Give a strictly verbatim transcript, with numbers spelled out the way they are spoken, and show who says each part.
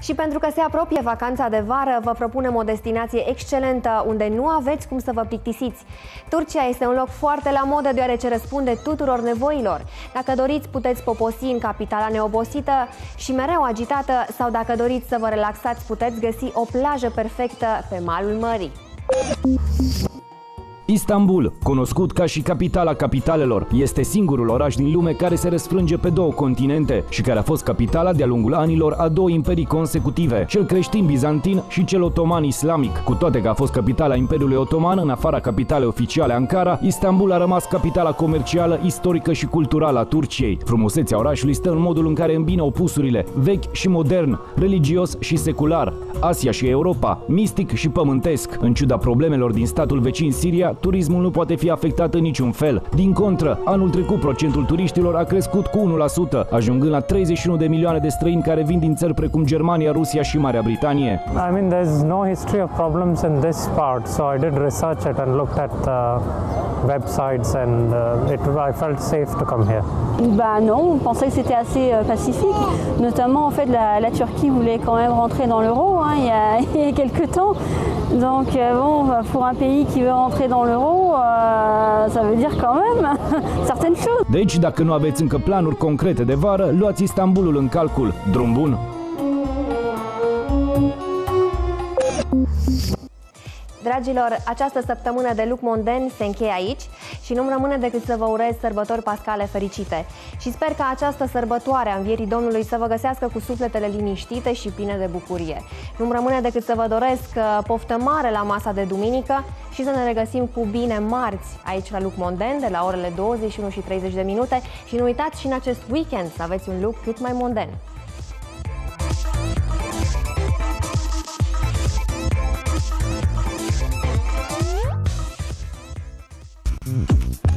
Speaker 1: Și pentru că se apropie vacanța de vară, vă propunem o destinație excelentă unde nu aveți cum să vă plictisiți. Turcia este un loc foarte la modă deoarece răspunde tuturor nevoilor. Dacă doriți, puteți poposi în capitala neobosită și mereu agitată, sau dacă doriți să vă relaxați, puteți găsi o plajă perfectă pe malul mării.
Speaker 2: Istanbul, cunoscut ca și capitala capitalelor, este singurul oraș din lume care se răsfrânge pe două continente și care a fost capitala de-a lungul anilor a două imperii consecutive, cel creștin-bizantin și cel otoman-islamic. Cu toate că a fost capitala Imperiului Otoman, în afara capitalei oficiale Ankara, Istanbul a rămas capitala comercială, istorică și culturală a Turciei. Frumusețea orașului stă în modul în care îmbină opusurile, vechi și modern, religios și secular, Asia și Europa, mistic și pământesc. În ciuda problemelor din statul vecin Siria, turismul nu poate fi afectat în niciun fel. Din contră, anul trecut procentul turiștilor a crescut cu unu la sută, ajungând la treizeci și unu de milioane de străini care vin din țări precum Germania, Rusia și Marea Britanie.
Speaker 3: I mean, there's no history of problems in this part, so I did research it and looked at the websites and uh, it, I felt safe to come here.
Speaker 4: Bah non, on pensait que c'était assez euh, pacifique. Notamment, en fait, la, la Turquie voulait quand même rentrer dans l'euro hein, il, y a, il y a quelques temps. Donc, euh, bon, pour un pays qui veut rentrer dans l'euro, euh, ça veut dire quand même certaines choses.
Speaker 2: Deci, dacă nu aveți încă planuri concrete de vară, luați Istanbulul în calcul. Drum bun!
Speaker 1: Dragilor, această săptămână de look monden se încheie aici și nu-mi rămâne decât să vă urez sărbători pascale fericite. Și sper că această sărbătoare a Învierii Domnului să vă găsească cu sufletele liniștite și pline de bucurie. Nu-mi rămâne decât să vă doresc poftă mare la masa de duminică și să ne regăsim cu bine marți aici la look monden de la orele douăzeci și unu și treizeci de minute și nu uitați și în acest weekend să aveți un look cât mai monden.
Speaker 5: Mm-hmm.